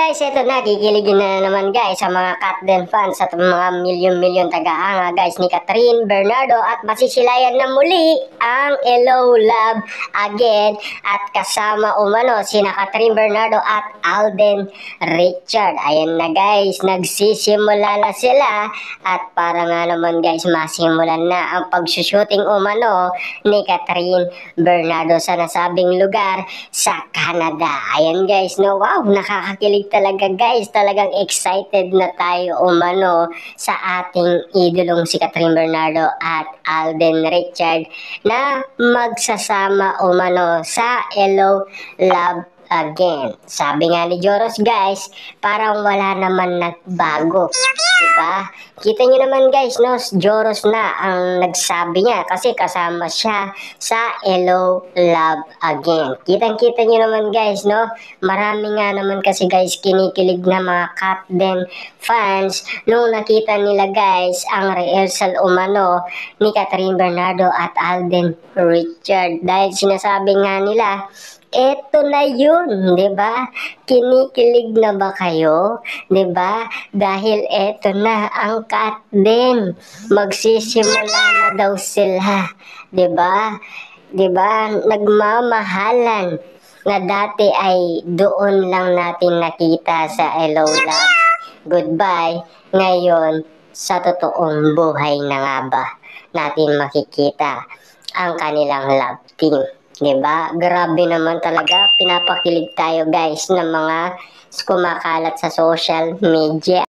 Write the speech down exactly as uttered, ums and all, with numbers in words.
guys, eto na, kikiligin na naman guys sa mga Katden fans at mga milyon-milyon taga-anga guys ni Kathryn Bernardo at masisilayan na muli ang Hello Love Again at kasama umano sina Kathryn Bernardo at Alden Richard. Ayan na guys, nagsisimula na sila at para nga naman guys masimulan na ang pagsushooting umano ni Kathryn Bernardo sa nasabing lugar sa Canada. Ayan guys, no, wow, nakakakilig talaga guys, talagang excited na tayo umano sa ating idolong si Kathryn Bernardo at Alden Richard na magsasama umano sa Hello Love Again. Sabi nga ni Joros guys, parang wala naman nagbago, diba? Kita nyo naman guys, no, Joros na ang nagsabi niya kasi kasama siya sa Hello Love Again. Kitang-kita nyo naman guys, no, marami nga naman kasi guys kinikilig na mga Katden fans nung nakita nila guys ang rehearsal umano ni Kathryn Bernardo at Alden Richard. Dahil sinasabi nga nila, eto na yun, di ba? Kinikilig na ba kayo? Di ba? Dahil eto na ang Katden. Magsisimula na daw sila. Di ba? Di ba? Nagmamahalan na dati ay doon lang natin nakita sa Hello Love Goodbye. Ngayon, sa totoong buhay na nga ba natin makikita ang kanilang love team. Diba? Grabe naman talaga. Pinapakilig tayo guys ng mga kumakalat sa social media.